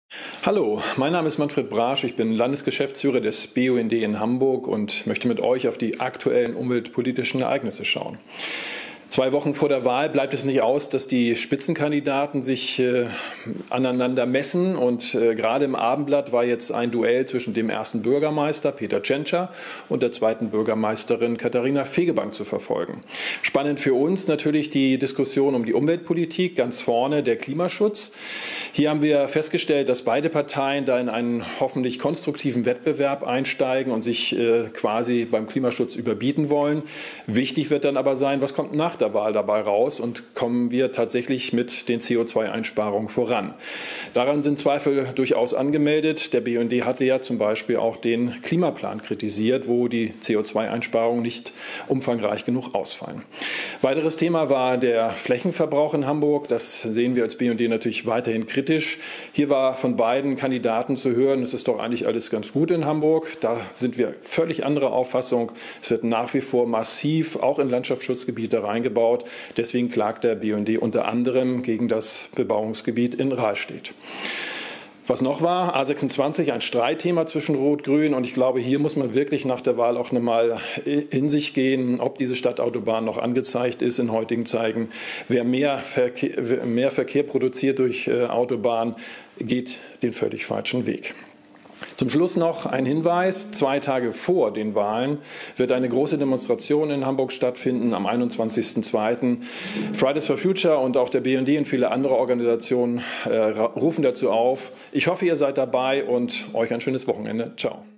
Hallo, mein Name ist Manfred Brasch, ich bin Landesgeschäftsführer des BUND in Hamburg und möchte mit euch auf die aktuellen umweltpolitischen Ereignisse schauen. 2 Wochen vor der Wahl bleibt es nicht aus, dass die Spitzenkandidaten sich aneinander messen. Und gerade im Abendblatt war jetzt ein Duell zwischen dem ersten Bürgermeister Peter Tschentscher und der zweiten Bürgermeisterin Katharina Fegebank zu verfolgen. Spannend für uns natürlich die Diskussion um die Umweltpolitik, ganz vorne der Klimaschutz. Hier haben wir festgestellt, dass beide Parteien da in einen hoffentlich konstruktiven Wettbewerb einsteigen und sich quasi beim Klimaschutz überbieten wollen. Wichtig wird dann aber sein, was kommt nach der Wahl dabei raus und kommen wir tatsächlich mit den CO2-Einsparungen voran. Daran sind Zweifel durchaus angemeldet. Der BUND hatte ja zum Beispiel auch den Klimaplan kritisiert, wo die CO2-Einsparungen nicht umfangreich genug ausfallen. Weiteres Thema war der Flächenverbrauch in Hamburg. Das sehen wir als BUND natürlich weiterhin kritisch. Hier war von beiden Kandidaten zu hören, es ist doch eigentlich alles ganz gut in Hamburg. Da sind wir völlig anderer Auffassung. Es wird nach wie vor massiv auch in Landschaftsschutzgebiete reingebaut. Deswegen klagt der BUND unter anderem gegen das Bebauungsgebiet in Rahlstedt. Was noch war, A26, ein Streitthema zwischen Rot-Grün. Und ich glaube, hier muss man wirklich nach der Wahl auch nochmal in sich gehen, ob diese Stadtautobahn noch angezeigt ist in heutigen Zeiten. Wer mehr Verkehr produziert durch Autobahn, geht den völlig falschen Weg. Zum Schluss noch ein Hinweis. 2 Tage vor den Wahlen wird eine große Demonstration in Hamburg stattfinden, am 21.02. Fridays for Future und auch der BUND und viele andere Organisationen rufen dazu auf. Ich hoffe, ihr seid dabei und euch ein schönes Wochenende. Ciao.